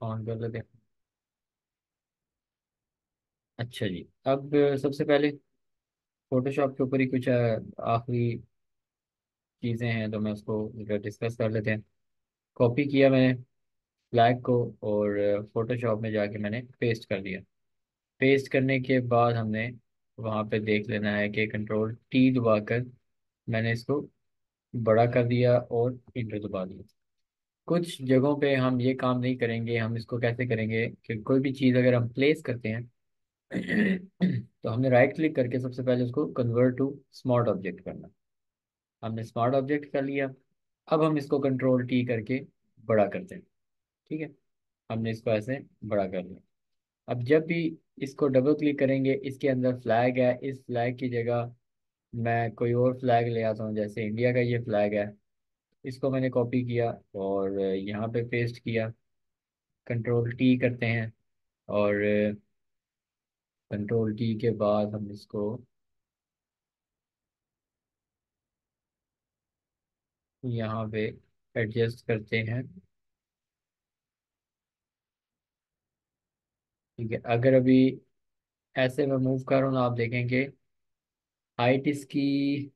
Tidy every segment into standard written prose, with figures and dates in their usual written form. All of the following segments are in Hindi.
ऑन कर लेते हैं। अच्छा जी, अब सबसे पहले फोटोशॉप के ऊपर ही कुछ आखिरी चीज़ें हैं तो मैं उसको डिस्कस कर लेते हैं। कॉपी किया मैंने फ्लैग को, और फोटोशॉप में जाके मैंने पेस्ट कर दिया। पेस्ट करने के बाद हमने वहाँ पे देख लेना है कि कंट्रोल टी दबाकर मैंने इसको बड़ा कर दिया और इंटर दबा दिया। कुछ जगहों पे हम ये काम नहीं करेंगे। हम इसको कैसे करेंगे कि कोई भी चीज़ अगर हम प्लेस करते हैं तो हमने राइट क्लिक करके सबसे पहले उसको कन्वर्ट टू स्मार्ट ऑब्जेक्ट करना। हमने स्मार्ट ऑब्जेक्ट कर लिया। अब हम इसको कंट्रोल टी करके बड़ा करते हैं। ठीक है, हमने इसको ऐसे बड़ा कर लिया। अब जब भी इसको डबल क्लिक करेंगे, इसके अंदर फ्लैग है, इस फ्लैग की जगह मैं कोई और फ्लैग ले आता हूँ। जैसे इंडिया का ये फ्लैग है, इसको मैंने कॉपी किया और यहाँ पे पेस्ट किया। कंट्रोल टी करते हैं, और कंट्रोल टी के बाद हम इसको यहाँ पे एडजस्ट करते हैं। ठीक है, अगर अभी ऐसे मैं मूव कर रहा हूँ, आप देखेंगे हाइट इसकी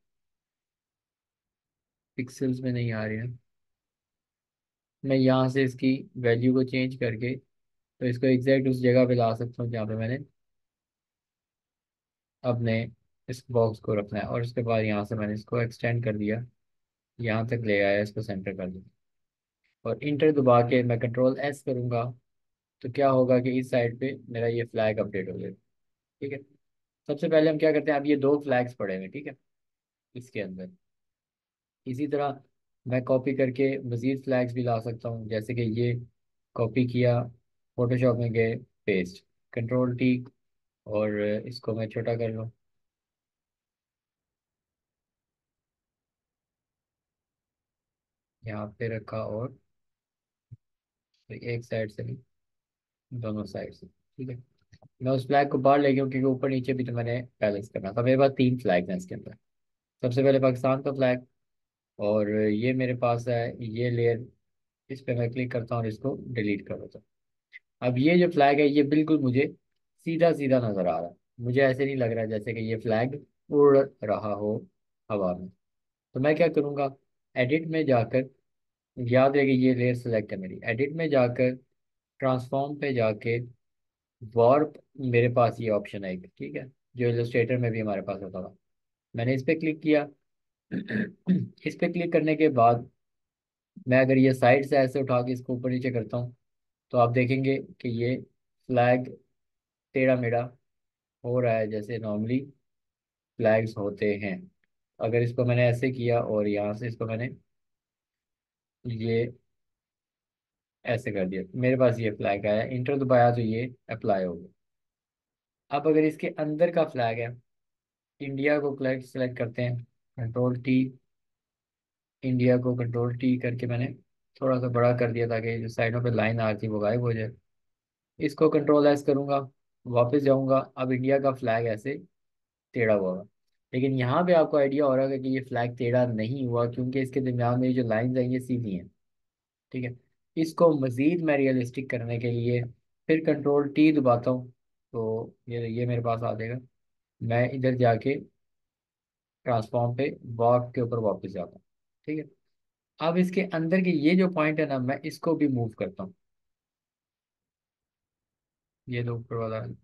पिक्सल्स में नहीं आ रही है। मैं यहाँ से इसकी वैल्यू को चेंज करके तो इसको एग्जैक्ट उस जगह पे ला सकता हूँ जहाँ पे मैंने अपने इस बॉक्स को रखना है। और उसके बाद यहाँ से मैंने इसको एक्सटेंड कर दिया, यहाँ तक ले आया, इसको सेंटर कर दिया और इंटर दबा के मैं कंट्रोल एस करूँगा। तो क्या होगा कि इस साइड पे मेरा ये फ्लैग अपडेट हो जाएगा। ठीक है, सबसे पहले हम क्या करते हैं, अब ये दो फ्लैग्स पड़े हुए हैं, ठीक है, इसके अंदर। इसी तरह मैं कॉपी करके मज़ीद फ्लैग्स भी ला सकता हूँ। जैसे कि ये कॉपी किया, फोटोशॉप में गए, पेस्ट, कंट्रोल टी, और इसको मैं छोटा कर लूँ, यहाँ पे रखा, और एक साइड से नहीं, दोनों साइड से। ठीक है, मैं उस फ्लैग को बाहर ले गया क्योंकि ऊपर नीचे भी तो मैंने बैलेंस करना था। मेरे पास तीन फ्लैग हैं इसके अंदर। सबसे पहले पाकिस्तान का फ्लैग, और ये मेरे पास है ये लेयर। इस पे मैं क्लिक करता हूँ और इसको डिलीट कर देता हूँ। अब ये जो फ्लैग है ये बिल्कुल मुझे सीधा सीधा नजर आ रहा है। मुझे ऐसे नहीं लग रहा जैसे कि ये फ्लैग उड़ रहा हो हवा में। तो मैं क्या करूँगा, एडिट में जाकर, याद है कि ये लेयर सेलेक्ट है मेरी, एडिट में जाकर ट्रांसफॉर्म पे जाके वार्प, मेरे पास ये ऑप्शन है एक, ठीक है, जो इलस्ट्रेटर में भी हमारे पास होता था। मैंने इस पे क्लिक किया। इस पे क्लिक करने के बाद मैं अगर ये साइड से ऐसे उठा के इसको ऊपर नीचे करता हूँ तो आप देखेंगे कि ये फ्लैग टेढ़ा मेढ़ा हो रहा है जैसे नॉर्मली फ्लैग्स होते हैं। अगर इसको मैंने ऐसे किया और यहाँ से इसको मैंने ये ऐसे कर दिया, मेरे पास ये फ्लैग आया, इंटर दबाया तो ये अप्लाई हो गया। अब अगर इसके अंदर का फ्लैग है, इंडिया को सेलेक्ट करते हैं, कंट्रोल टी, इंडिया को कंट्रोल टी करके मैंने थोड़ा सा बड़ा कर दिया ताकि जो साइडों पे लाइन आ रही थी वो गायब हो जाए। इसको कंट्रोल एस करूंगा, वापस जाऊंगा, अब इंडिया का फ्लैग ऐसे टेढ़ा हुआ होगा। लेकिन यहाँ पे आपको आइडिया हो रहा है कि ये फ्लैग टेढ़ा नहीं हुआ क्योंकि इसके दरमियान में ये जो लाइंस हैं ये सीधी हैं। ठीक है, इसको मज़ीद मैं रियलिस्टिक करने के लिए फिर कंट्रोल टी दबाता हूँ, तो ये मेरे पास आ जाएगा। मैं इधर जाके ट्रांसफॉर्म पे बॉट के ऊपर वापस जाता हूँ। ठीक है, अब इसके अंदर के ये जो पॉइंट है ना, मैं इसको भी मूव करता हूँ। ये जो ऊपर वाला है,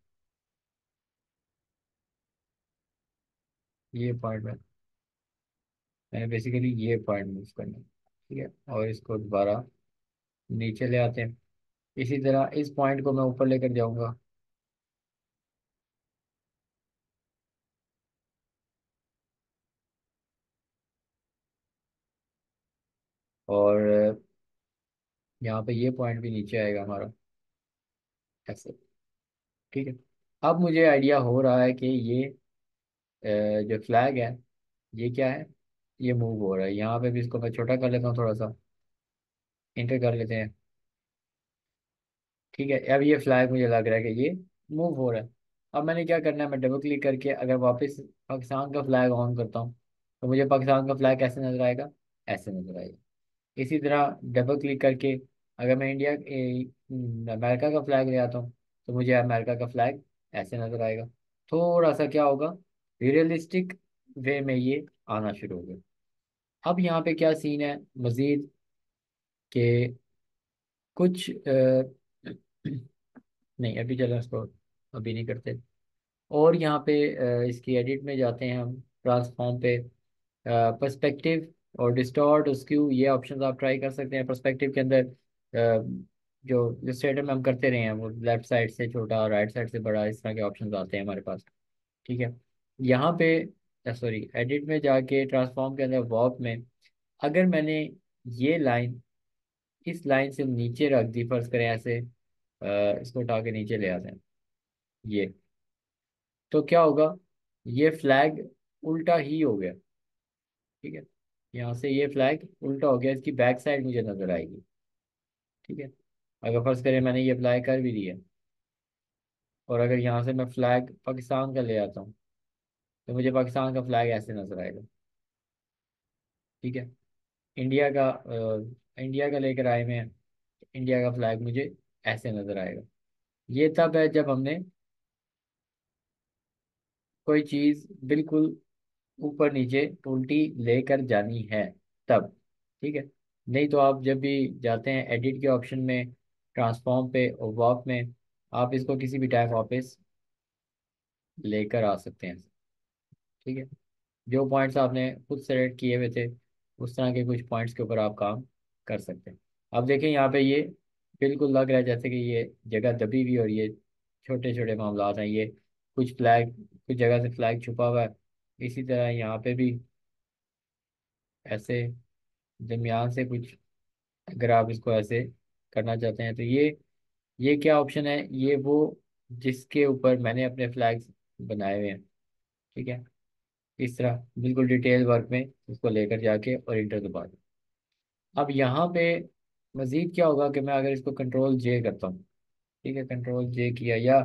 ये पॉइंट मैंने बेसिकली ये पॉइंट मूव करना है। ठीक है, और इसको दोबारा नीचे ले आते हैं। इसी तरह इस पॉइंट को मैं ऊपर लेकर जाऊंगा, और यहाँ पे ये पॉइंट भी नीचे आएगा हमारा, ऐसे। ठीक है, अब मुझे आइडिया हो रहा है कि ये जो फ्लैग है ये क्या है, ये मूव हो रहा है। यहाँ पे भी इसको मैं छोटा कर लेता हूँ, थोड़ा सा इंटर कर लेते हैं। ठीक है, अब ये फ्लैग मुझे लग रहा है कि ये मूव हो रहा है। अब मैंने क्या करना है, मैं डबल क्लिक करके अगर वापस पाकिस्तान का फ्लैग ऑन करता हूँ तो मुझे पाकिस्तान का फ्लैग कैसे नजर आएगा, ऐसे नजर आएगा। इसी तरह डबल क्लिक करके अगर मैं अमेरिका का फ्लैग ले आता हूँ तो मुझे अमेरिका का फ्लैग ऐसे नजर आएगा। थोड़ा सा क्या होगा, रियलिस्टिक वे में ये आना शुरू हो गया। अब यहाँ पे क्या सीन है मजीद के कुछ नहीं, अभी चलो इसको अभी नहीं करते। और यहाँ पे इसकी एडिट में जाते हैं हम, ट्रांसफॉर्म पे, पर्सपेक्टिव और डिस्टॉर्ट और स्क्यू, ये ऑप्शंस आप ट्राई कर सकते हैं। पर्सपेक्टिव के अंदर जो स्टेटम हम करते रहे हैं, वो लेफ्ट साइड से छोटा, राइट साइड से बड़ा, इस तरह के ऑप्शंस आते हैं हमारे पास। ठीक है। यहाँ पे सॉरी, एडिट में जाके ट्रांसफॉर्म के अंदर वॉर्प में, अगर मैंने ये लाइन इस लाइन से नीचे रख दी, फर्ज करें ऐसे, इसको उठा के नीचे ले आते हैं ये, तो क्या होगा, ये फ्लैग उल्टा ही हो गया। ठीक है। यहाँ से ये फ्लैग उल्टा हो गया, इसकी बैक साइड मुझे नजर आएगी। ठीक है। अगर फर्ज करें मैंने ये अप्लाई कर भी दिया, और अगर यहाँ से मैं फ्लैग पाकिस्तान का ले आता हूँ, तो मुझे पाकिस्तान का फ्लैग ऐसे नजर आएगा। ठीक है। इंडिया का लेकर आए में, इंडिया का फ्लैग मुझे ऐसे नजर आएगा। ये तब है जब हमने कोई चीज बिल्कुल ऊपर नीचे उल्टी लेकर जानी है, तब। ठीक है। नहीं तो आप जब भी जाते हैं एडिट के ऑप्शन में, ट्रांसफॉर्म पे और वॉक में, आप इसको किसी भी टाइम वापस लेकर आ सकते हैं। ठीक है। जो पॉइंट्स आपने खुद सेलेक्ट किए हुए थे, उस तरह के कुछ पॉइंट्स के ऊपर आप काम कर सकते हैं। अब देखें यहाँ पे ये बिल्कुल लग रहा है जैसे कि ये जगह दबी हुई, और ये छोटे छोटे मामला हैं ये, कुछ फ्लैग, कुछ जगह से फ्लैग छुपा हुआ है। इसी तरह यहाँ पे भी ऐसे दरमियान से कुछ, अगर आप इसको ऐसे करना चाहते हैं, तो ये क्या ऑप्शन है, ये वो जिसके ऊपर मैंने अपने फ्लैग्स बनाए हुए हैं। ठीक है। इस तरह बिल्कुल डिटेल वर्क में इसको लेकर जाके और इंटर दबा दें। अब यहाँ पे मजीद क्या होगा कि मैं अगर इसको कंट्रोल जे करता हूँ, ठीक है, कंट्रोल जे किया, या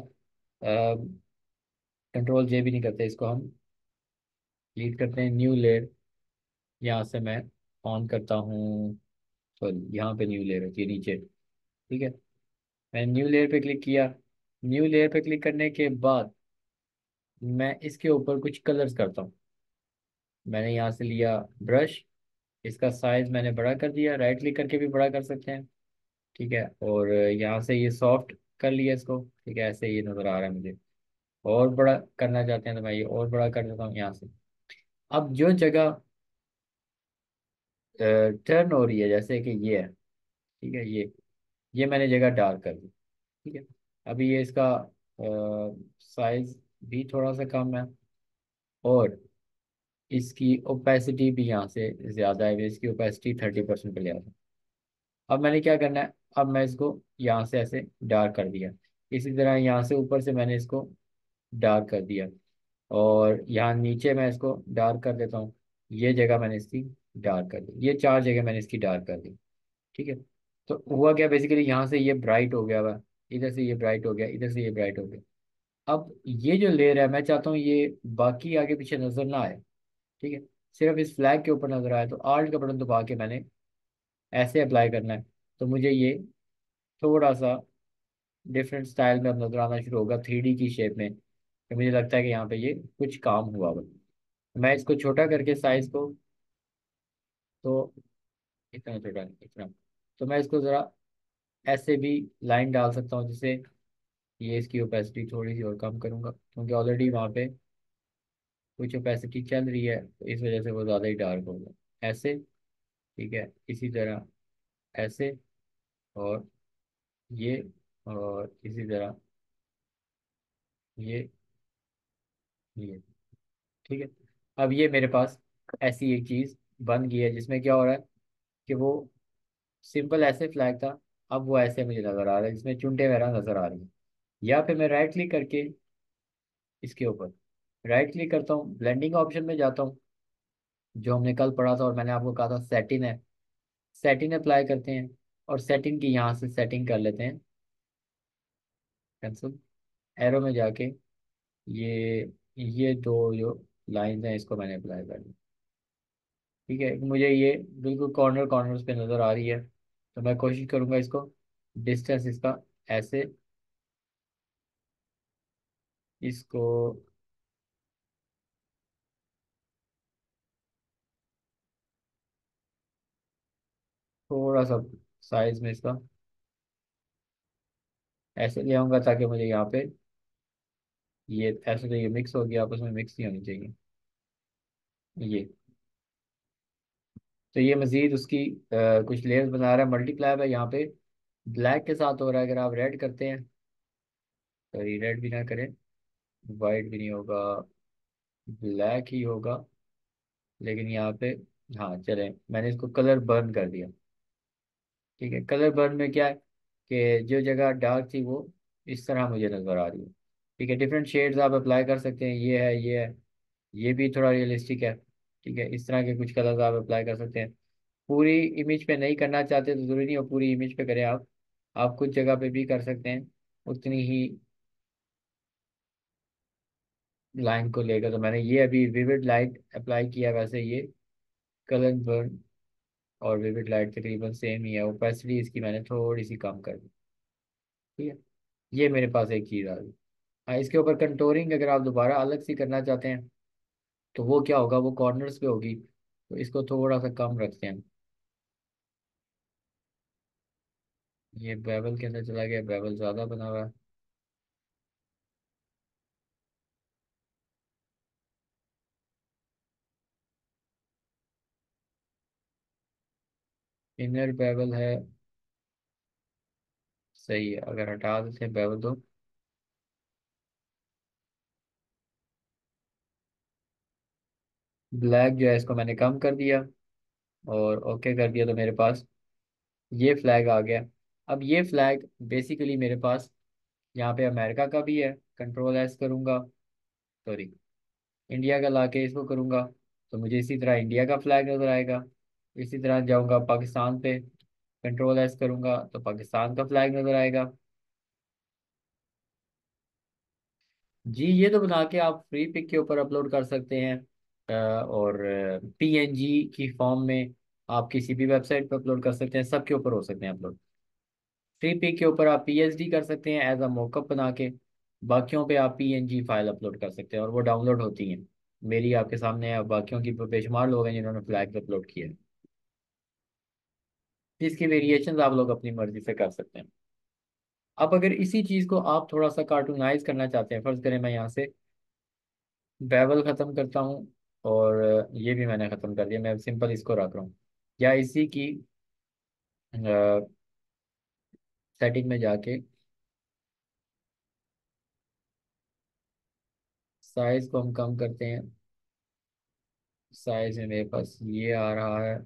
कंट्रोल जे भी नहीं करते, इसको हम लीड करते हैं न्यू लेयर। यहाँ से मैं ऑन करता हूँ, सॉरी यहाँ पे न्यू लेयर होती है नीचे। ठीक है। मैंने न्यू लेयर पे क्लिक किया। न्यू लेयर पे क्लिक करने के बाद मैं इसके ऊपर कुछ कलर्स करता हूँ। मैंने यहाँ से लिया ब्रश, इसका साइज मैंने बड़ा कर दिया, राइट क्लिक करके भी बड़ा कर सकते हैं। ठीक है। और यहाँ से ये सॉफ्ट कर लिया इसको। ठीक है, ऐसे ये नज़र आ रहा है मुझे। और बड़ा करना चाहते हैं तो मैं ये और बड़ा कर देता हूँ यहाँ से। अब जो जगह टर्न हो रही है, जैसे कि ये है, ठीक है, ये मैंने जगह डार्क कर दी। ठीक है। अभी ये इसका साइज भी थोड़ा सा कम है, और इसकी ओपेसिटी भी यहाँ से ज़्यादा है, इसकी ओपेसिटी 30% पे ले आता हूँ। अब मैंने क्या करना है, अब मैं इसको यहाँ से ऐसे डार्क कर दिया। इसी तरह यहाँ से ऊपर से मैंने इसको डार्क कर दिया, और यहाँ नीचे मैं इसको डार्क कर देता हूँ। ये जगह मैंने इसकी डार्क कर दी, ये चार जगह मैंने इसकी डार्क कर दी। ठीक है। तो हुआ क्या, बेसिकली यहाँ से ये ब्राइट हो गया हुआ, इधर से ये ब्राइट हो गया, इधर से ये ब्राइट हो गया। अब ये जो लेयर है, मैं चाहता हूँ ये बाकी आगे पीछे नजर ना आए। ठीक है। सिर्फ इस फ्लैग के ऊपर नजर आए, तो आल्ट का बटन दबा के मैंने ऐसे अप्लाई करना है। तो मुझे ये थोड़ा सा डिफरेंट स्टाइल में अब नजर आना शुरू होगा, 3D की शेप में। तो मुझे लगता है कि यहाँ पे ये कुछ काम हुआ हुआ। मैं इसको छोटा करके साइज को, तो इतना छोटा नहीं, इतना, तो मैं इसको ज़रा ऐसे भी लाइन डाल सकता हूँ, जिससे ये इसकी ओपेसिटी थोड़ी सी और कम करूँगा, क्योंकि ऑलरेडी वहाँ पे कुछ ओपेसिटी चल रही है, तो इस वजह से वो ज़्यादा ही डार्क होगा। ऐसे। ठीक है। इसी तरह ऐसे, और ये, और इसी तरह ये। ठीक है। अब ये मेरे पास ऐसी एक चीज़ बन गई है, जिसमें क्या हो रहा है कि वो सिंपल ऐसे फ्लैग था, अब वो ऐसे मुझे नज़र आ रहा है, जिसमें चुनटे वगैरह नज़र आ रही है। या फिर मैं राइट क्लिक करके इसके ऊपर राइट क्लिक करता हूँ, ब्लेंडिंग ऑप्शन में जाता हूँ, जो हमने कल पढ़ा था और मैंने आपको कहा था सेटिन है, सेटिन अप्लाई करते हैं, और सेटिंग की यहाँ से सेटिंग कर लेते हैं कैंसिल, एरो में जाके ये दो जो लाइंस हैं, इसको मैंने अप्लाई कर लिया। ठीक है। मुझे ये बिल्कुल कॉर्नर कॉर्नर्स पे नज़र आ रही है। तो मैं कोशिश करूंगा इसको, डिस्टेंस इसका ऐसे, इसको थोड़ा सा साइज में इसका ऐसे ले आऊंगा, ताकि मुझे यहाँ पे ये ऐसे, तो ये मिक्स हो गया, आपस में मिक्स नहीं होनी चाहिए ये। तो ये मजीद उसकी कुछ लेयर्स बना रहा है, मल्टीप्लाई है यहाँ पे, ब्लैक के साथ हो रहा है। अगर आप रेड करते हैं, सॉरी रेड भी ना करें, वाइट भी नहीं होगा, ब्लैक ही होगा, लेकिन यहाँ पे, हाँ चलें, मैंने इसको कलर बर्न कर दिया। ठीक है, कलर बर्न में क्या है कि जो जगह डार्क थी वो इस तरह मुझे नज़र आ रही है। ठीक है, डिफरेंट शेड्स आप अप्लाई कर सकते हैं, ये है, ये है, ये भी थोड़ा रियलिस्टिक है। ठीक है, इस तरह के कुछ कलर्स आप अप्लाई कर सकते हैं। पूरी इमेज पे नहीं करना चाहते तो ज़रूरी नहीं हो पूरी इमेज पे करें आप कुछ जगह पे भी कर सकते हैं उतनी ही लाइन को लेकर। तो मैंने ये अभी विविड लाइट अप्लाई किया, वैसे ये कलर बर्न और विविड लाइट तकरीबन सेम ही है, ओपेसिटी इसकी मैंने थोड़ी सी कम कर दी। ठीक है, ये मेरे पास एक चीज़ आ गई। हाँ, इसके ऊपर कंटोरिंग अगर आप दोबारा अलग से करना चाहते हैं तो वो क्या होगा, वो कॉर्नर्स पे होगी, तो इसको थोड़ा सा कम रखते हैं। ये बेवल के अंदर चला गया, बेवल ज़्यादा बना हुआ है। इनर बेवल है, सही है, अगर हटा देते हैं बेवल तो ब्लैक जो है इसको मैंने कम कर दिया और ओके कर दिया, तो मेरे पास ये फ्लैग आ गया। अब ये फ्लैग बेसिकली मेरे पास यहाँ पे अमेरिका का भी है, कंट्रोल एस करूँगा, सॉरी इंडिया का लाके इसको करूँगा, तो मुझे इसी तरह इंडिया का फ्लैग नजर आएगा। इसी तरह जाऊँगा पाकिस्तान पे, कंट्रोल एस करूँगा तो पाकिस्तान का फ्लैग नजर आएगा। जी, ये तो बना के आप फ्री पिक के ऊपर अपलोड कर सकते हैं, और पीएनजी की फॉर्म में आप किसी भी वेबसाइट पर अपलोड कर सकते हैं, सबके ऊपर हो सकते हैं अपलोड। फ्री पिक के ऊपर आप पीएचडी कर सकते हैं एज अ मॉकअप बना के, बाकियों पे आप पीएनजी फाइल अपलोड कर सकते हैं और वो डाउनलोड होती हैं। मेरी आपके सामने है, बाकियों की बेशुमार लोग हैं जिन्होंने फ्लैग अपलोड किए हैं। इसकी वेरिएशंस आप लोग अपनी मर्जी से कर सकते हैं। अब अगर इसी चीज़ को आप थोड़ा सा कार्टूनाइज करना चाहते हैं, फर्ज करें मैं यहाँ से बेवल ख़त्म करता हूँ और ये भी मैंने ख़त्म कर दिया, मैं सिंपल इसको रख रहा हूँ, या इसी की सेटिंग में जाके साइज को हम कम करते हैं। साइज में मेरे पास ये आ रहा है,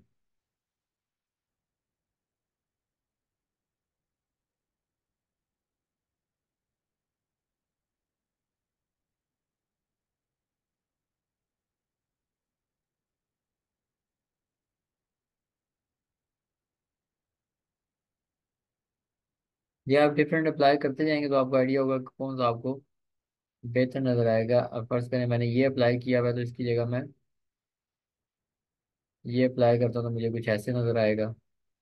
ये आप डिफरेंट अप्लाई करते जाएंगे तो आपको आइडिया होगा कि कौन सा आपको बेहतर नजर आएगा। अब फर्स्ट करें मैंने ये अप्लाई किया हुआ है, तो इसकी जगह मैं ये अप्लाई करता हूँ तो मुझे कुछ ऐसे नजर आएगा।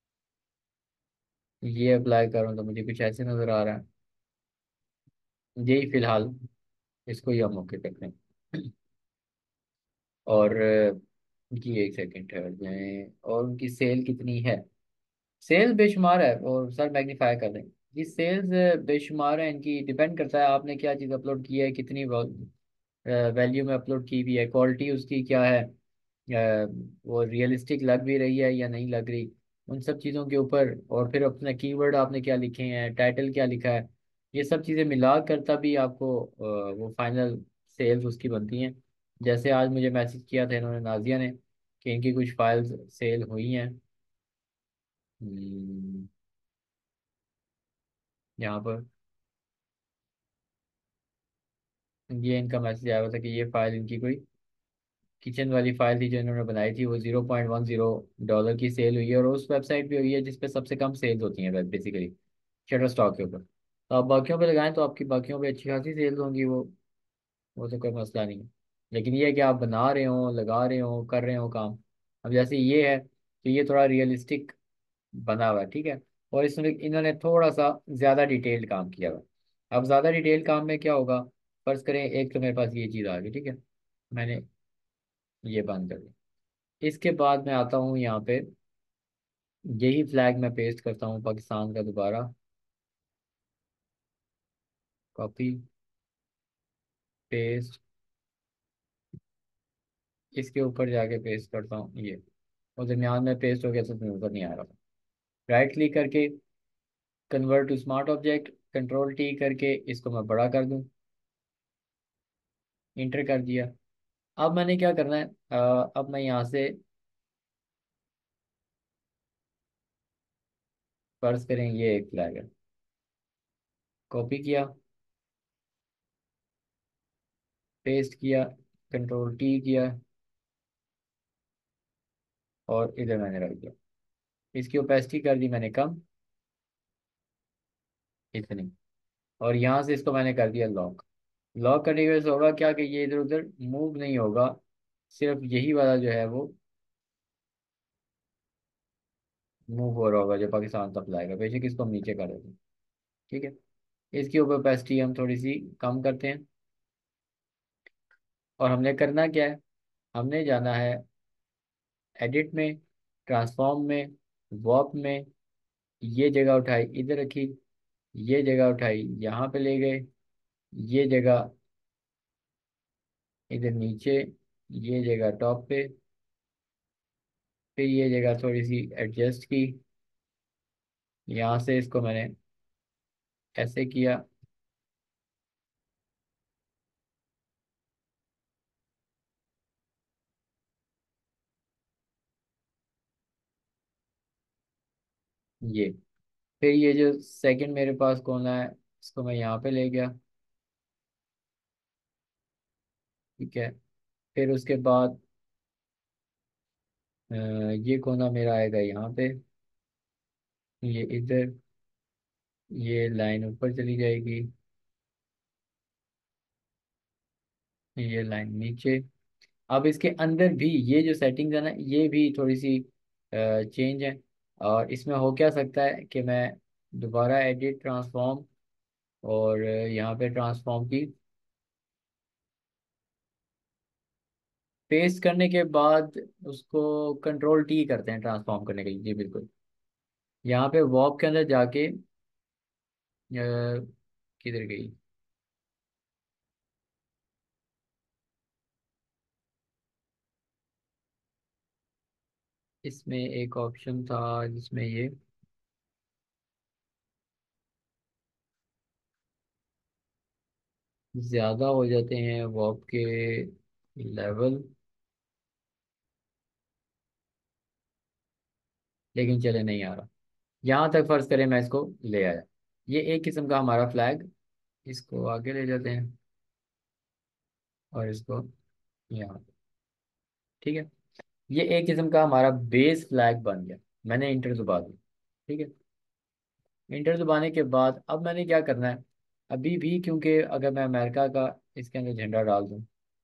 ये अप्लाई करूँ तो मुझे कुछ ऐसे नजर आ रहा है। यही फिलहाल, इसको ही हम ओके करते हैं। और जी एक सेकेंड ठहर जाएं, और उनकी सेल कितनी है। सेल्स बेशुमार है, और सर मैग्नीफाई कर दें, ये सेल्स बेशुमार है, इनकी डिपेंड करता है आपने क्या चीज़ अपलोड की है, कितनी वैल्यू में अपलोड की भी है, क्वालिटी उसकी क्या है, वो रियलिस्टिक लग भी रही है या नहीं लग रही, उन सब चीज़ों के ऊपर। और फिर अपना कीवर्ड आपने क्या लिखे हैं, टाइटल क्या लिखा है, ये सब चीज़ें मिला कर तभी आपको वो फाइनल सेल्स उसकी बनती हैं। जैसे आज मुझे मैसेज किया था इन्होंने, नाजिया ने, कि इनकी कुछ फाइल्स सेल हुई हैं। हम्म, यहाँ पर ये इनका मैसेज आया हुआ था कि ये फाइल इनकी कोई किचन वाली फाइल थी जो इन्होंने बनाई थी, वो $0.10 की सेल हुई है, और उस वेबसाइट पे हुई है जिसपे सबसे कम सेल्स होती हैं वेब बेसिकली, शटर स्टॉक के ऊपर। तो आप बाकियों पे लगाएं तो आपकी बाकियों पे अच्छी खासी सेल्स होंगी, वो तो कोई मसला नहीं है। लेकिन ये है कि आप बना रहे हो, लगा रहे हो, कर रहे हो काम। अब जैसे ये है तो ये थोड़ा रियलिस्टिक बना हुआ है, ठीक है। और इसमें इन्होंने थोड़ा सा ज्यादा डिटेल्ड काम किया हुआ है। अब ज्यादा डिटेल्ड काम में क्या होगा, फर्ज करें एक तो मेरे पास ये चीज आ गई, ठीक है, मैंने ये बंद कर दिया। इसके बाद मैं आता हूँ यहाँ पे, यही फ्लैग मैं पेस्ट करता हूँ पाकिस्तान का दोबारा, कॉपी पेस्ट, इसके ऊपर जाके पेस्ट करता हूँ ये, और दरमियान में पेस्ट हो गया तो नजर नहीं आ रहा। राइट क्लिक करके convert to smart object, control T करके इसको मैं बड़ा कर दूं, इंटर कर दिया। अब मैंने क्या करना है, अब मैं यहाँ से फर्ज करें ये एक फ्लैग है, कॉपी किया, पेस्ट किया, कंट्रोल टी किया, और इधर मैंने रख दिया। इसकी ओपेसिटी कर दी मैंने कम, इतनी। और यहाँ से इसको मैंने कर दिया लॉक। लॉक करने की वजह से होगा क्या कि ये इधर उधर मूव नहीं होगा, सिर्फ यही वाला जो है वो मूव हो रहा होगा, जो पाकिस्तान का फ्लैग है। बेशक इसको हम नीचे कर देते हैं, ठीक है। इसकी ओपेसिटी हम थोड़ी सी कम करते हैं। और हमने करना क्या है, हमने जाना है एडिट में, ट्रांसफॉर्म में, वॉक में, ये जगह उठाई इधर रखी, ये जगह उठाई यहाँ पे ले गए, ये जगह इधर नीचे, ये जगह टॉप पे, फिर ये जगह थोड़ी सी एडजस्ट की, यहाँ से इसको मैंने ऐसे किया, ये। फिर ये जो सेकंड मेरे पास कोना है, इसको मैं यहाँ पे ले गया, ठीक है। फिर उसके बाद ये कोना मेरा आएगा यहाँ पे, ये इधर, ये लाइन ऊपर चली जाएगी, ये लाइन नीचे। अब इसके अंदर भी ये जो सेटिंग्स है ना, ये भी थोड़ी सी चेंज है। और इसमें हो क्या सकता है कि मैं दोबारा एडिट ट्रांसफॉर्म, और यहाँ पे ट्रांसफॉर्म की पेस्ट करने के बाद उसको कंट्रोल टी करते हैं ट्रांसफॉर्म करने के लिए, जी बिल्कुल। यहाँ पे वॉप के अंदर जाके किधर गई, इसमें एक ऑप्शन था जिसमें ये ज्यादा हो जाते हैं वॉप के लेवल, लेकिन चले नहीं आ रहा। यहाँ तक फर्ज करें मैं इसको ले आया, ये एक किस्म का हमारा फ्लैग, इसको आगे ले जाते हैं और इसको यहाँ, ठीक है। ये एक किस्म का हमारा बेस फ्लैग बन गया। मैंने इंटर दबा दी, ठीक है। इंटर दबाने के बाद अब मैंने क्या करना है, अभी भी क्योंकि अगर मैं अमेरिका का इसके अंदर झंडा डाल दूँ,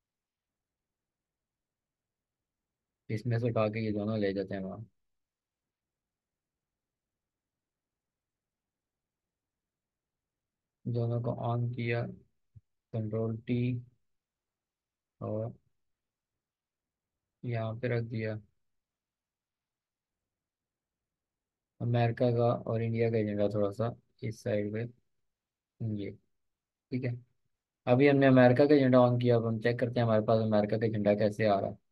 इसमें से उठा के ये दोनों ले जाते हैं वहाँ, दोनों को ऑन किया, कंट्रोल टी, और यहाँ पे रख दिया अमेरिका का और इंडिया का झंडा थोड़ा सा इस साइड पे, ये, ठीक है। अभी हमने अमेरिका का झंडा ऑन किया, अब हम चेक करते हैं हमारे पास अमेरिका का झंडा कैसे आ रहा है।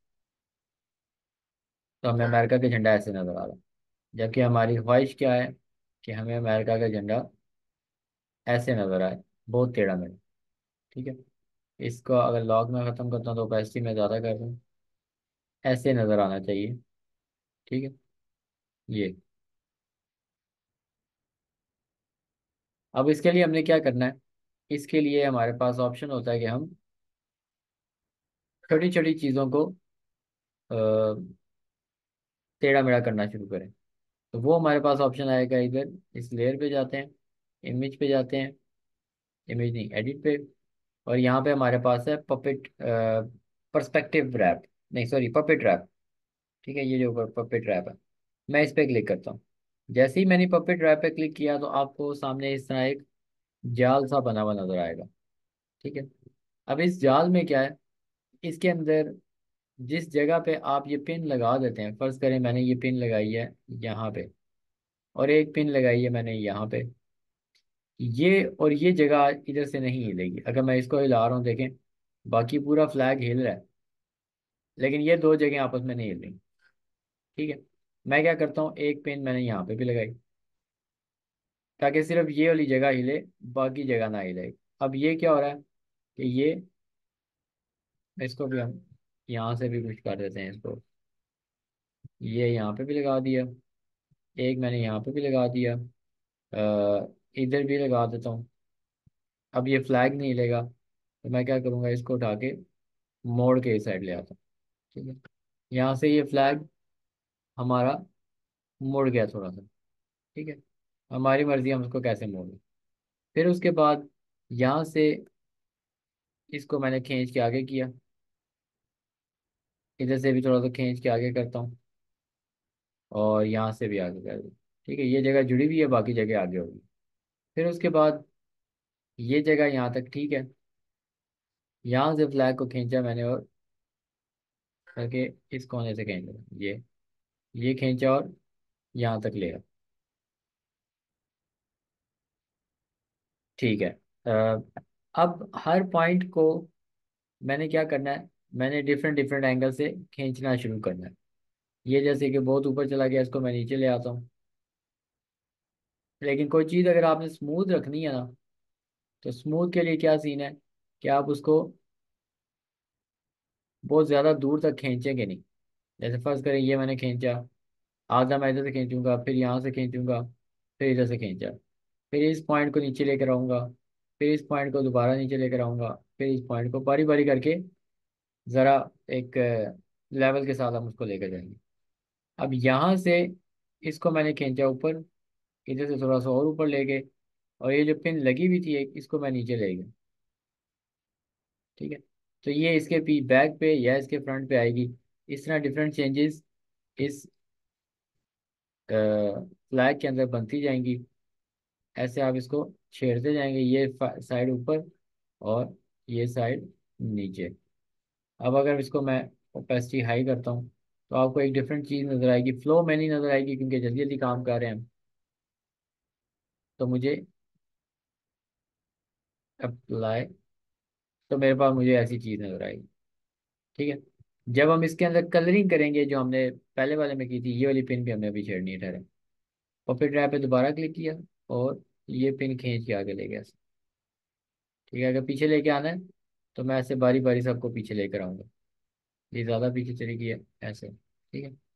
तो हमें अमेरिका का झंडा ऐसे नजर आ रहा है, जबकि हमारी ख्वाहिश क्या है कि हमें अमेरिका का झंडा ऐसे नजर आए, बहुत टेढ़ा मेढ़ा, ठीक है। इसको अगर लॉग में ख़त्म करता हूँ तो ओपेसिटी में ज़्यादा कर दूँ, ऐसे नज़र आना चाहिए, ठीक है। ये, अब इसके लिए हमने क्या करना है, इसके लिए हमारे पास ऑप्शन होता है कि हम छोटी छोटी चीज़ों को अ, टेढ़ा मेढ़ा करना शुरू करें। तो वो हमारे पास ऑप्शन आएगा, इधर इस लेयर पे जाते हैं, इमेज पे जाते हैं, इमेज नहीं एडिट पे, और यहाँ पे हमारे पास है पपेट, पर्सपेक्टिव रैप, नहीं सॉरी पपेट रैप, ठीक है। ये जो पपेट रैप है, मैं इस पे क्लिक करता हूँ। जैसे ही मैंने पपेट रैप पे क्लिक किया तो आपको सामने इस तरह एक जाल सा बना हुआ नजर आएगा। ठीक है। अब इस जाल में क्या है, इसके अंदर जिस जगह पे आप ये पिन लगा देते हैं, फर्ज करें मैंने ये पिन लगाई है यहाँ पे, और एक पिन लगाई है मैंने यहाँ पे, ये और ये जगह इधर से नहीं हिलेगी। अगर मैं इसको हिला रहा हूँ देखें, बाकी पूरा फ्लैग हिल रहा है, लेकिन ये दो जगह आपस में नहीं हिल रही। ठीक है। मैं क्या करता हूँ, एक पिन मैंने यहाँ पे भी लगाई ताकि सिर्फ ये वाली जगह हिले, बाकी जगह ना हिले। अब ये क्या हो रहा है कि ये, इसको भी हम यहाँ से भी कुछ कर देते हैं इसको, ये यहाँ पे भी लगा दिया, एक मैंने यहाँ पे भी लगा दिया, इधर भी लगा देता हूँ। अब ये फ्लैग नहीं हिलेगा तो मैं क्या करूँगा, इसको उठा के मोड़ के इस साइड ले आता हूँ। ठीक है। यहाँ से ये फ्लैग हमारा मुड़ गया थोड़ा सा। ठीक है। हमारी मर्जी हम उसको कैसे मोड़ें। फिर उसके बाद यहाँ से इसको मैंने खींच के आगे किया, इधर से भी थोड़ा सा खींच के आगे करता हूँ, और यहाँ से भी आगे कर दूँ। ठीक है। ये जगह जुड़ी हुई है, बाकी जगह आगे होगी। फिर उसके बाद ये जगह यहाँ तक ठीक है, यहाँ से फ्लैग को खींचा मैंने और करके इस कोने से खींचा, ये खींचा और यहाँ तक ले आया। ठीक है। अब हर पॉइंट को मैंने क्या करना है, मैंने डिफरेंट डिफरेंट एंगल से खींचना शुरू करना है। ये जैसे कि बहुत ऊपर चला गया, इसको मैं नीचे ले आता हूँ। लेकिन कोई चीज़ अगर आपने स्मूथ रखनी है ना, तो स्मूथ के लिए क्या सीन है कि आप उसको बहुत ज़्यादा दूर तक खींचेंगे नहीं। जैसे फर्ज करें ये मैंने खींचा, आधा मैं इधर से खींचूंगा, फिर यहाँ से खींचूंगा, फिर इधर से खींचा, फिर इस पॉइंट को नीचे लेकर आऊंगा, फिर इस पॉइंट को दोबारा नीचे लेकर आऊंगा, फिर इस पॉइंट को बारी बारी करके ज़रा एक लेवल के साथ हम उसको लेकर जाएंगे। अब यहाँ से इसको मैंने खींचा ऊपर, इधर से थोड़ा सा और ऊपर ले गए, और ये जो पिन लगी हुई थी एक, इसको मैं नीचे ले गया। ठीक है। तो ये इसके पी बैक पे या इसके फ्रंट पे आएगी। इस तरह डिफरेंट चेंजेस इस फ्लैग के अंदर बनती जाएंगी। ऐसे आप इसको छेड़ते जाएंगे, ये साइड ऊपर और ये साइड नीचे। अब अगर इसको मैं ओपेसिटी हाई करता हूँ तो आपको एक डिफरेंट चीज़ नज़र आएगी, फ्लो में नहीं नज़र आएगी क्योंकि जल्दी जल्दी काम कर रहे हैं हम। तो मुझे अप्लाई, तो मेरे पास मुझे ऐसी चीज़ नज़र आएगी। ठीक है। जब हम इसके अंदर कलरिंग करेंगे जो हमने पहले वाले में की थी, ये वाली पिन भी हमने अभी छेड़नी है ठहरे, और फिर ड्राइव पे दोबारा क्लिक किया और ये पिन खींच के आगे ले गया। ठीक है। अगर पीछे लेके आना है तो मैं ऐसे बारी बारी सबको पीछे लेकर आऊंगा। ये ज़्यादा पीछे चली गई है, ऐसे। ठीक है।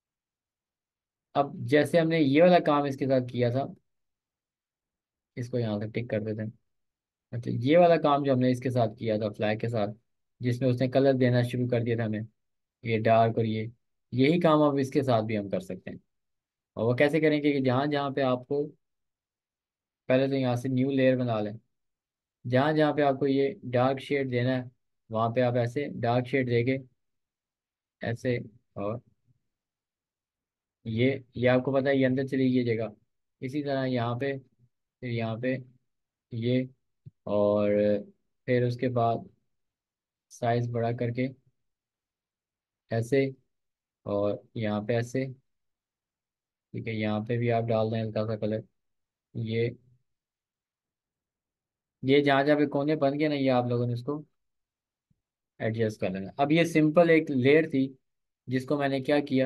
अब जैसे हमने ये वाला काम इसके साथ किया था, इसको यहाँ से टिक कर देते हैं। अच्छा, ये वाला काम जो हमने इसके साथ किया था फ्लैग के साथ, जिसमें उसने कलर देना शुरू कर दिया था हमें, ये डार्क और ये, यही काम अब इसके साथ भी हम कर सकते हैं। और वो कैसे करेंगे कि जहाँ जहाँ पे आपको, पहले तो यहाँ से न्यू लेयर बना लें, जहाँ जहाँ पे आपको ये डार्क शेड देना है वहाँ पे आप ऐसे डार्क शेड देके ऐसे, और ये आपको पता है ये अंदर चली गई जगह। इसी तरह यहाँ पे, फिर यहाँ पे ये, और फिर उसके बाद साइज बड़ा करके ऐसे, और यहाँ पे ऐसे। ठीक है। यहाँ पे भी आप डाल दें हल्का सा कलर। ये ये जहाँ जहाँ पे कोने बन गए ना, ये आप लोगों ने इसको एडजस्ट कर लेना। अब ये सिंपल एक लेयर थी जिसको मैंने क्या किया,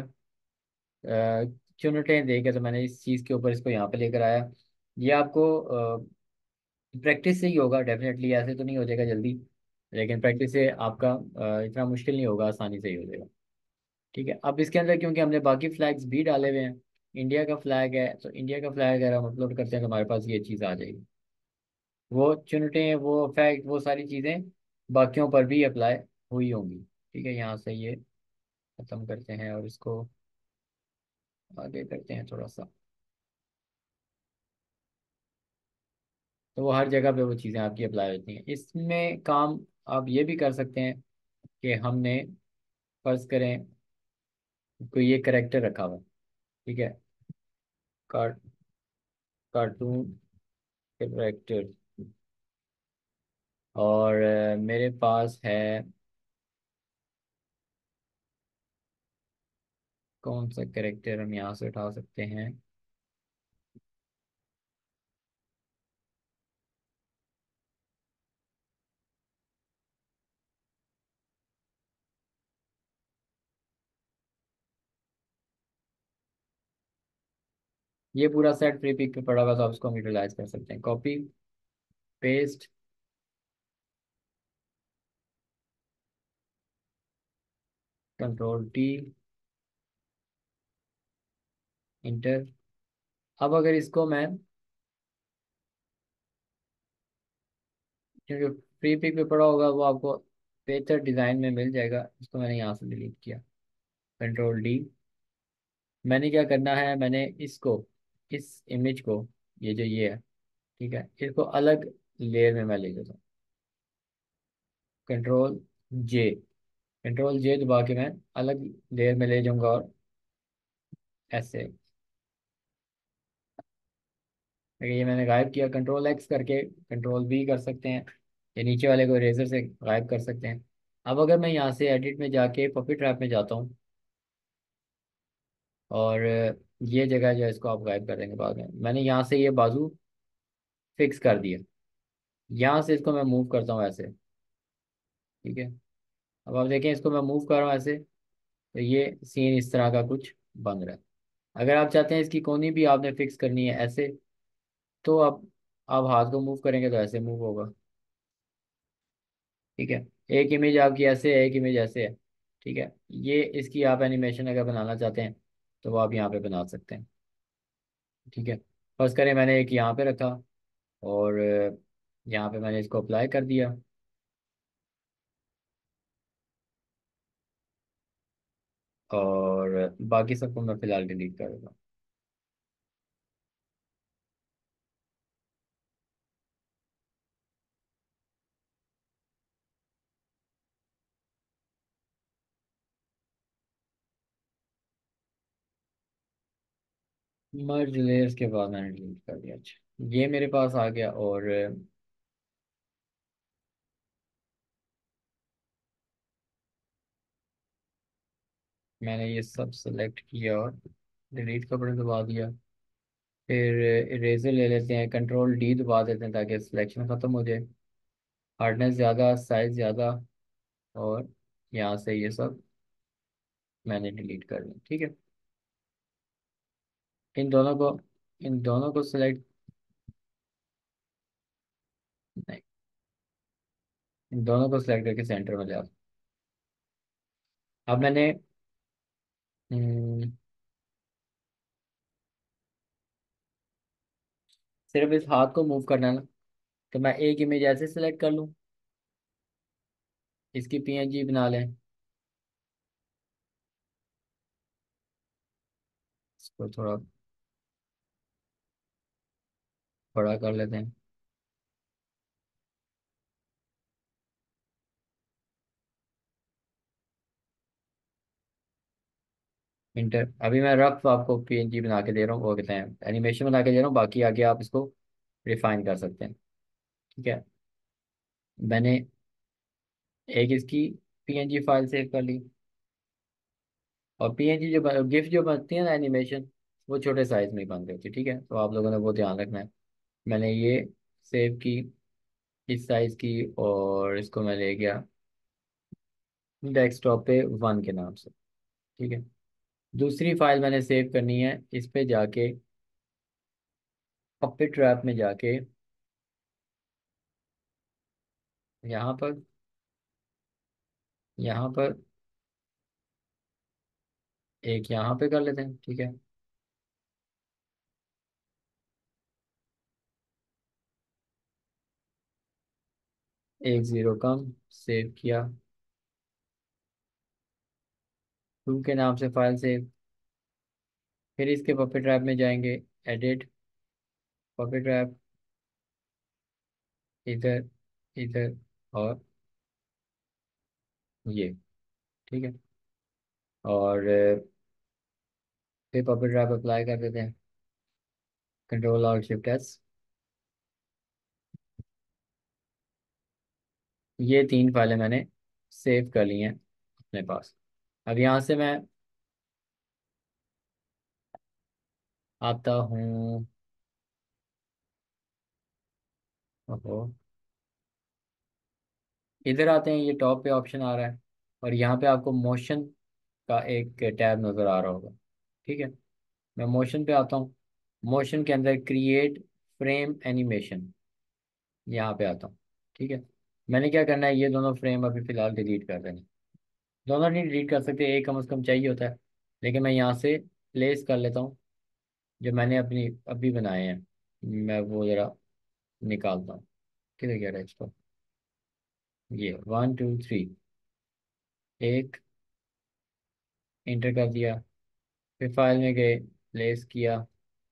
चुनटें दे के तो मैंने इस चीज़ के ऊपर इसको यहाँ पे लेकर आया। ये आपको प्रैक्टिस से ही होगा डेफिनेटली, ऐसे तो नहीं हो जाएगा जल्दी, लेकिन प्रैक्टिस से आपका इतना मुश्किल नहीं होगा, आसानी से ही हो जाएगा। ठीक है। अब इसके अंदर क्योंकि हमने बाकी फ्लैग्स भी डाले हुए हैं, इंडिया का फ्लैग है तो इंडिया का फ्लैग अगर हम अपलोड करते हैं तो हमारे पास ये चीज़ आ जाएगी। वो चुनटें, वो फैक्ट, वो सारी चीज़ें बाकियों पर भी अप्लाई हुई होंगी। ठीक है। यहाँ से ये ख़त्म करते हैं और इसको आगे करते हैं थोड़ा सा, तो वो हर जगह पे वो चीज़ें आपकी अप्लाई होती हैं। इसमें काम आप ये भी कर सकते हैं कि हमने फर्ज करें कोई ये करेक्टर रखा हुआ है। ठीक है। Cart cartoon character. और मेरे पास है, कौन सा कैरेक्टर हम यहाँ से उठा सकते हैं? ये पूरा सेट फ्री पिक पे पड़ा हुआ, तो आप उसको हम यूटिलाइज कर सकते हैं। Copy paste, control T, enter. अब अगर इसको मैं, क्योंकि फ्री पिक पे पड़ा होगा, वो आपको बेहतर डिज़ाइन में मिल जाएगा। इसको मैंने यहाँ से डिलीट किया, कंट्रोल डी। मैंने क्या करना है, मैंने इसको, इस इमेज को, ये जो ये है, ठीक है, इसको अलग लेयर में मैं ले लेता हूँ। कंट्रोल जे, कंट्रोल जे दबा के मैं अलग लेयर में ले जाऊंगा, और ऐसे, ये मैंने गायब किया। कंट्रोल एक्स करके कंट्रोल बी कर सकते हैं, ये नीचे वाले को इरेजर से गायब कर सकते हैं। अब अगर मैं यहाँ से एडिट में जाके पॉपी ट्रैप में जाता हूँ, और ये जगह जो है इसको आप गायब कर देंगे बाद में। मैंने यहाँ से ये बाजू फिक्स कर दिया, यहाँ से इसको मैं मूव करता हूँ ऐसे, ठीक है। अब आप देखें, इसको मैं मूव कर रहा हूँ ऐसे, तो ये सीन इस तरह का कुछ बन रहा है। अगर आप चाहते हैं इसकी कोनी भी आपने फिक्स करनी है ऐसे, तो आप हाथ को मूव करेंगे तो ऐसे मूव होगा, ठीक है। एक इमेज आपकी ऐसे है, एक इमेज ऐसे है, ठीक है। ये इसकी आप एनिमेशन अगर बनाना चाहते हैं, तो वो आप यहाँ पे बना सकते हैं, ठीक है। फर्स्ट करें, मैंने एक यहाँ पे रखा, और यहाँ पे मैंने इसको अप्लाई कर दिया, और बाकी सबको मैं फिलहाल डिलीट कर दूँगा। मर्ज लेयर्स के बाद मैंने डिलीट कर दिया। अच्छा, ये मेरे पास आ गया, और मैंने ये सब सेलेक्ट किया और डिलीट का बटन दबा दिया। फिर इरेजर ले लेते हैं, कंट्रोल डी दबा देते हैं ताकि सिलेक्शन ख़त्म हो जाए। हार्डनेस ज़्यादा, साइज ज़्यादा, और यहाँ से ये सब मैंने डिलीट कर लिया, ठीक है। इन दोनों को इन दोनों को सिलेक्ट, नहीं, इन दोनों को सिलेक्ट करके सेंटर में ले आओ। अब मैंने हम्म, सिर्फ इस हाथ को मूव करना है ना, तो मैं एक इमेज ऐसे सिलेक्ट कर लूँ, इसकी पीएनजी बना लें, इसको थोड़ा बड़ा कर लेते हैं। इंटर। अभी मैं रफ आपको पीएनजी बना के दे रहा हूँ, वो कहते हैं एनिमेशन बना के दे रहा हूँ, बाकी आगे आप इसको रिफाइन कर सकते हैं, ठीक है। मैंने एक इसकी पीएनजी फाइल सेव कर ली, और पीएनजी जो गिफ जो बनती है ना एनिमेशन, वो छोटे साइज में ही बन रही थी, ठीक है। तो आप लोगों ने वो ध्यान रखना है। मैंने ये सेव की, इस साइज की, और इसको मैं ले गया डेस्कटॉप पे वन के नाम से, ठीक है। दूसरी फाइल मैंने सेव करनी है, इस पे जाके पपेट ट्रैप में जाके, यहाँ पर, यहाँ पर, एक यहाँ पे कर लेते हैं, ठीक है। एक जीरो कम, सेव किया, टू के नाम से फाइल सेव। फिर इसके पपेट ट्रैप में जाएंगे, एडिट, पपेट ट्रैप, इधर, इधर, और ये, ठीक है। और फिर पपेट ट्रैप अप्लाई कर देते हैं। कंट्रोल और शिफ्ट एस। ये तीन फाइलें मैंने सेव कर ली हैं अपने पास। अब यहाँ से मैं आता हूँ। ओहो, इधर आते हैं, ये टॉप पे ऑप्शन आ रहा है और यहाँ पे आपको मोशन का एक टैब नज़र आ रहा होगा। ठीक है, मैं मोशन पे आता हूँ। मोशन के अंदर क्रिएट फ्रेम एनिमेशन, यहाँ पे आता हूँ। ठीक है, मैंने क्या करना है, ये दोनों फ्रेम अभी फ़िलहाल डिलीट कर देने। दोनों नहीं डिलीट कर सकते, एक कम से कम चाहिए होता है। लेकिन मैं यहाँ से प्लेस कर लेता हूँ जो मैंने अपनी अभी बनाए हैं। मैं वो ज़रा निकालता हूँ। किधर गया है इसको, ये 1 2 3, एक इंटर कर दिया, फिर फाइल में गए, प्लेस किया,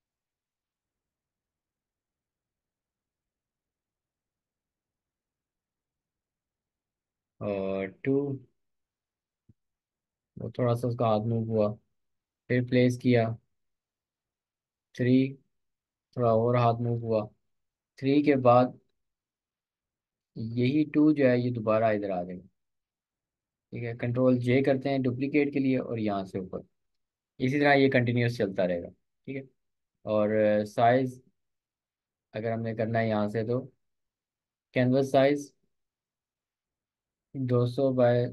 और 2, वो थोड़ा सा उसका हाथ मूव हुआ, फिर प्लेस किया। 3, थोड़ा और हाथ मूव हुआ। 3 के बाद यही 2 जो है ये दोबारा इधर आ जाएगा। ठीक है, कंट्रोल जे करते हैं डुप्लीकेट के लिए और यहाँ से ऊपर। इसी तरह ये कंटिन्यूस चलता रहेगा। ठीक है, और साइज अगर हमने करना है यहाँ से तो कैनवस साइज 200 बाय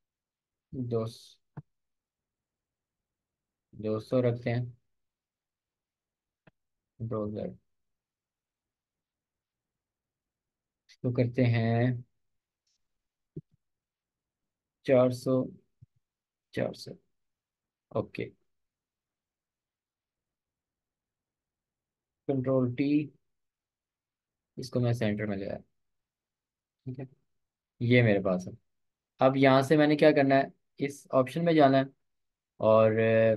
200 रखते हैं। कंट्रोल Z, इसको करते हैं 400 400। ओके, कंट्रोल टी, इसको मैं सेंटर में ले आया। ठीक है, ये मेरे पास है। अब यहाँ से मैंने क्या करना है, इस ऑप्शन में जाना है और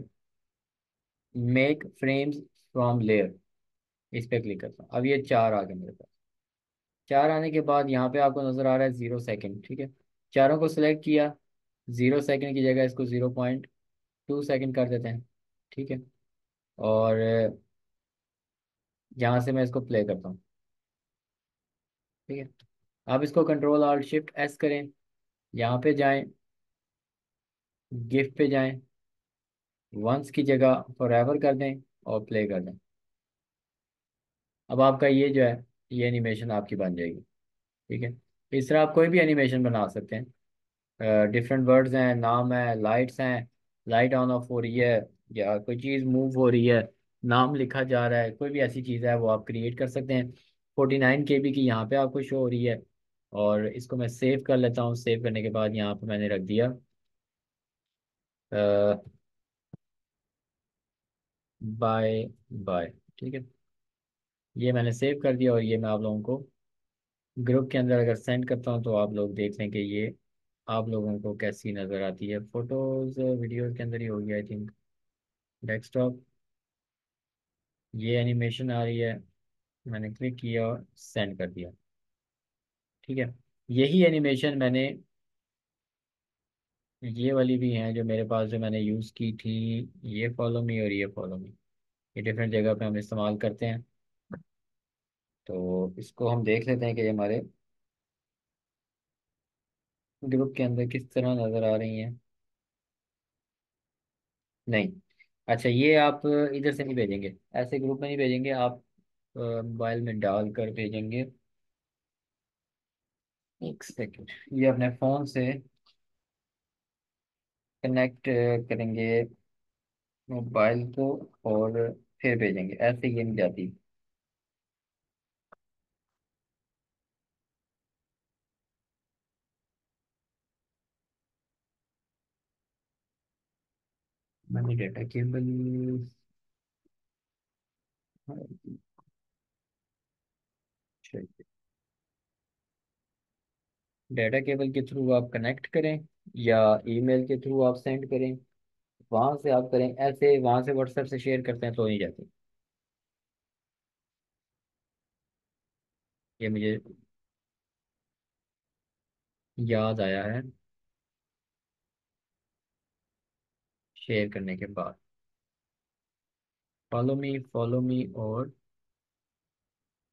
मेक फ्रेम्स फ्रॉम लेयर, इस पे क्लिक करता हूँ। अब ये चार आ गए मेरे पास। चार आने के बाद यहाँ पे आपको नज़र आ रहा है 0 सेकेंड। ठीक है, चारों को सिलेक्ट किया। 0 सेकेंड की जगह इसको 0.2 सेकेंड कर देते हैं। ठीक है, और यहाँ से मैं इसको प्ले करता हूँ। ठीक है, अब इसको कंट्रोल आल्ट शिफ्ट एस करें, यहाँ पे जाएं, गिफ्ट पे जाएं, वंस की जगह फॉरएवर कर दें और प्ले कर दें। अब आपका ये जो है, ये एनिमेशन आपकी बन जाएगी। ठीक है, इस तरह आप कोई भी एनिमेशन बना सकते हैं। डिफरेंट वर्ड्स हैं, नाम है, लाइट्स हैं, लाइट ऑन ऑफ हो रही है, या कोई चीज़ मूव हो रही है, नाम लिखा जा रहा है, कोई भी ऐसी चीज़ है वो आप क्रिएट कर सकते हैं। 49 KB की यहाँ पे आपको शो हो रही है। और इसको मैं सेव कर लेता हूँ। सेव करने के बाद यहाँ पे मैंने रख दिया बाय बाय। ठीक है, ये मैंने सेव कर दिया और ये मैं आप लोगों को ग्रुप के अंदर अगर सेंड करता हूँ तो आप लोग देख लें कि ये आप लोगों को कैसी नज़र आती है। फोटोज़ वीडियो के अंदर ही होगी आई थिंक। डेस्कटॉप, ये एनिमेशन आ रही है, मैंने क्लिक किया और सेंड कर दिया। ठीक है, यही एनिमेशन मैंने, ये वाली भी हैं जो मेरे पास जो मैंने यूज़ की थी, ये फॉलो मी और ये फॉलो मी, ये डिफरेंट जगह पे हम इस्तेमाल करते हैं। तो इसको हम देख लेते हैं कि ये हमारे ग्रुप के अंदर किस तरह नज़र आ रही हैं। नहीं, अच्छा, ये आप इधर से नहीं भेजेंगे, ऐसे ग्रुप में नहीं भेजेंगे आप, मोबाइल में डाल कर भेजेंगे। एक सेकंड, ये अपने फ़ोन से कनेक्ट करेंगे मोबाइल को और फिर भेजेंगे, ऐसे ये नहीं जाती। मैंने डाटा केबल, डाटा केबल के थ्रू आप कनेक्ट करें या ईमेल के थ्रू आप सेंड करें, वहां से आप करें, ऐसे वहां से व्हाट्सएप से शेयर करते हैं तो नहीं जाती। ये मुझे याद आया है शेयर करने के बाद। फॉलो मी, फॉलो मी, और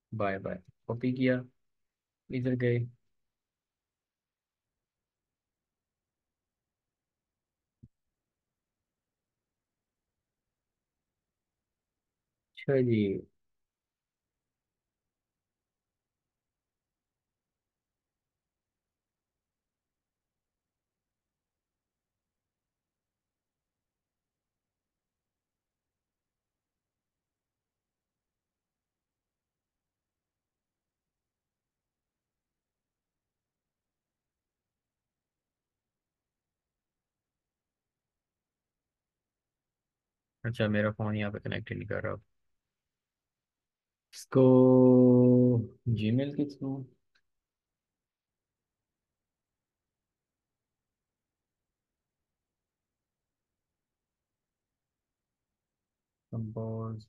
बाय बाय। कॉपी किया, इधर गए। अच्छा जी। अच्छा, मेरा फ़ोन यहाँ पे कनेक्ट ही नहीं कर रहा। इसको जीमेल के थ्रू। कंपोज।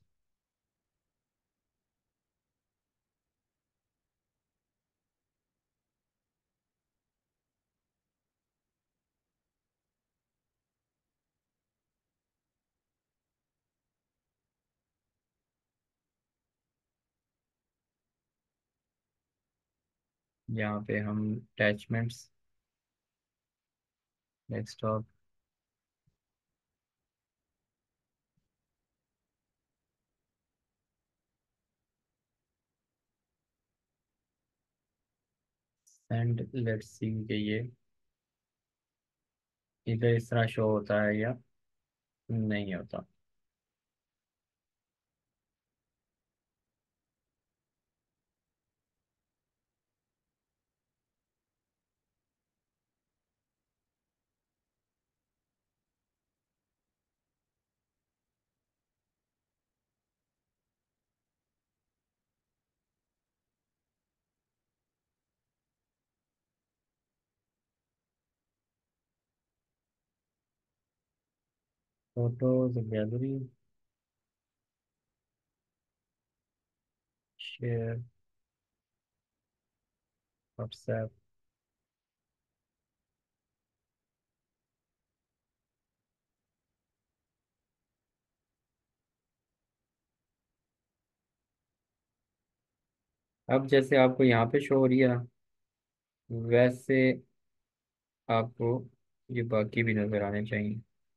यहाँ पे हम attachments, desktop, and let's see के ये इधर इस तरह शो होता है या नहीं होता। Photos gallery, share, WhatsApp. अब जैसे आपको यहाँ पे शो हो रही है ना, वैसे आपको ये बाकी भी नजर आने चाहिए।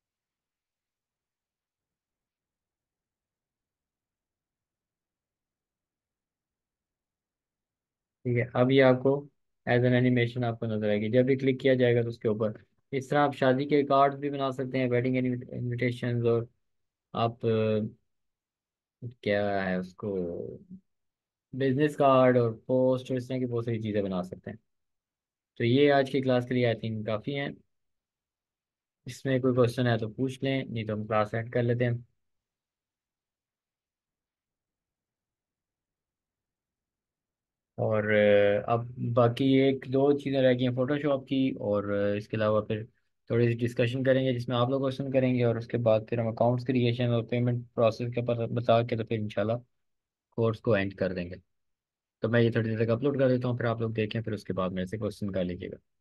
ठीक है, अब ये आपको एज एन एनिमेशन आपको नजर आएगी जब भी क्लिक किया जाएगा तो उसके ऊपर। इस तरह आप शादी के कार्ड भी बना सकते हैं, वेडिंग इनविटेशन, और आप क्या है उसको, बिजनेस कार्ड और पोस्ट और इस तरह की बहुत सारी चीज़ें बना सकते हैं। तो ये आज की क्लास के लिए आई थिंक काफ़ी है। इसमें कोई क्वेश्चन है तो पूछ लें, नहीं तो हम क्लास एंड कर लेते हैं। और अब बाकी एक दो चीज़ें रह गई हैं फोटोशॉप की, और इसके अलावा फिर थोड़ी सी डिस्कशन करेंगे जिसमें आप लोग क्वेश्चन करेंगे, और उसके बाद फिर हम अकाउंट्स क्रिएशन और पेमेंट प्रोसेस के पर बता के तो फिर इंशाल्लाह कोर्स को एंड कर देंगे। तो मैं ये थोड़ी देर तक अपलोड कर देता हूँ, फिर आप लोग देखें, फिर उसके बाद मेरे से क्वेश्चन कर लीजिएगा।